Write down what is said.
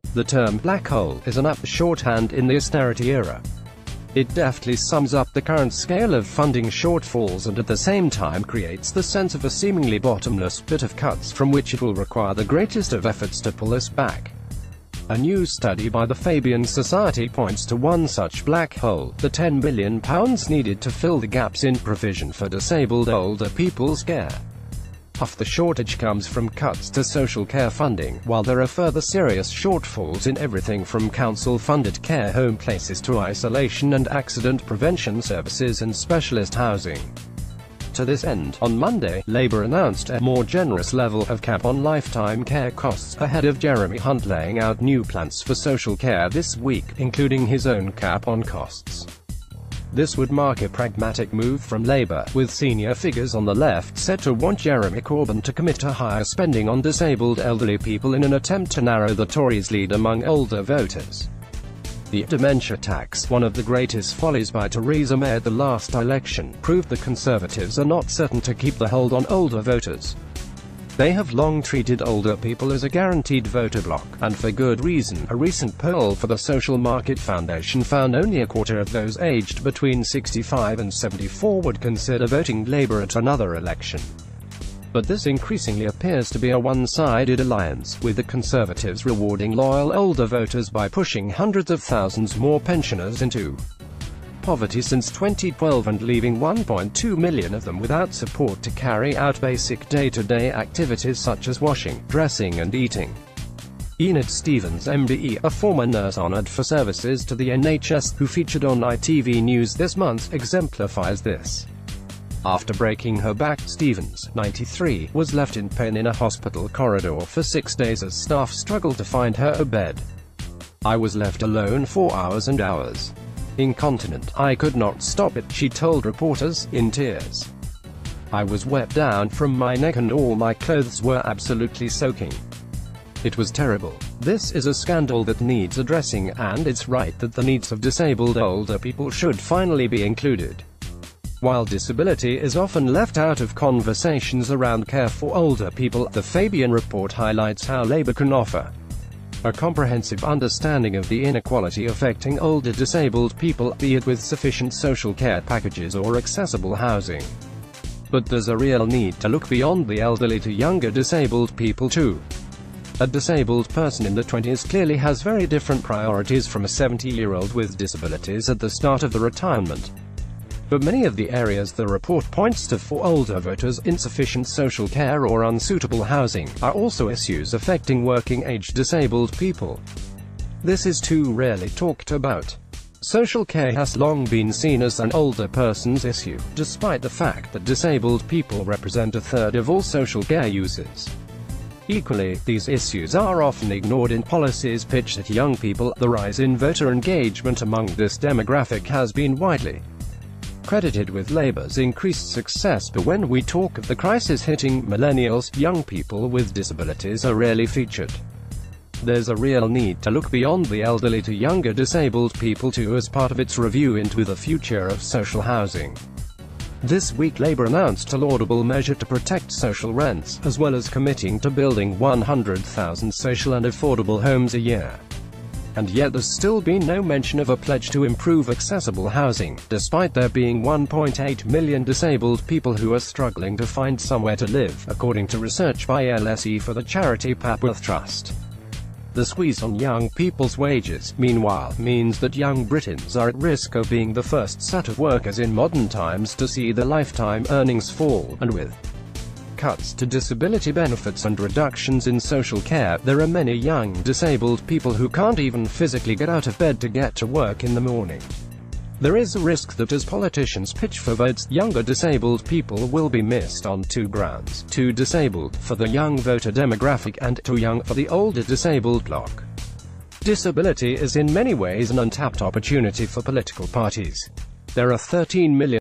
The term black hole is an apt shorthand in the austerity era. It deftly sums up the current scale of funding shortfalls and at the same time creates the sense of a seemingly bottomless pit of cuts from which it will require the greatest of efforts to pull us back. A new study by the Fabian Society points to one such black hole, the £10 billion needed to fill the gaps in provision for disabled older people's care. Half the shortage comes from cuts to social care funding, while there are further serious shortfalls in everything from council-funded care home places to isolation and accident prevention services and specialist housing. To this end, on Monday, Labour announced a more generous level of cap on lifetime care costs, ahead of Jeremy Hunt laying out new plans for social care this week, including his own cap on costs. This would mark a pragmatic move from Labour, with senior figures on the left said to want Jeremy Corbyn to commit to higher spending on disabled elderly people in an attempt to narrow the Tories' lead among older voters. The dementia tax, one of the greatest follies by Theresa May at the last election, proved the Conservatives are not certain to keep the hold on older voters. They have long treated older people as a guaranteed voter bloc, and for good reason. A recent poll for the Social Market Foundation found only a quarter of those aged between 65 and 74 would consider voting Labour at another election. But this increasingly appears to be a one-sided alliance, with the Conservatives rewarding loyal older voters by pushing hundreds of thousands more pensioners into poverty since 2012 and leaving 1.2 million of them without support to carry out basic day-to-day activities such as washing, dressing and eating. Enid Stevens MBE, a former nurse honoured for services to the NHS, who featured on ITV News this month, exemplifies this. After breaking her back, Stevens, 93, was left in pain in a hospital corridor for 6 days as staff struggled to find her a bed. "I was left alone for hours and hours. Incontinent, I could not stop it," she told reporters, in tears. "I was wet down from my neck and all my clothes were absolutely soaking. It was terrible. This is a scandal that needs addressing, and it's right that the needs of disabled older people should finally be included." While disability is often left out of conversations around care for older people, the Fabian report highlights how Labour can offer a comprehensive understanding of the inequality affecting older disabled people, be it with sufficient social care packages or accessible housing. But there's a real need to look beyond the elderly to younger disabled people too. A disabled person in the 20s clearly has very different priorities from a 70-year-old with disabilities at the start of the retirement. But many of the areas the report points to for older voters, insufficient social care or unsuitable housing, are also issues affecting working-age disabled people. This is too rarely talked about. Social care has long been seen as an older person's issue, despite the fact that disabled people represent a third of all social care users. Equally, these issues are often ignored in policies pitched at young people. The rise in voter engagement among this demographic has been widely credited with Labour's increased success, but when we talk of the crisis hitting millennials, young people with disabilities are rarely featured. There's a real need to look beyond the elderly to younger disabled people too, as part of its review into the future of social housing. This week Labour announced a laudable measure to protect social rents, as well as committing to building 100,000 social and affordable homes a year. And yet there's still been no mention of a pledge to improve accessible housing, despite there being 1.8 million disabled people who are struggling to find somewhere to live, according to research by LSE for the charity Papworth Trust. The squeeze on young people's wages, meanwhile, means that young Britons are at risk of being the first set of workers in modern times to see their lifetime earnings fall, and with cuts to disability benefits and reductions in social care, there are many young disabled people who can't even physically get out of bed to get to work in the morning. There is a risk that as politicians pitch for votes, younger disabled people will be missed on two grounds: too disabled for the young voter demographic and too young for the older disabled bloc. Disability is in many ways an untapped opportunity for political parties. There are 13 million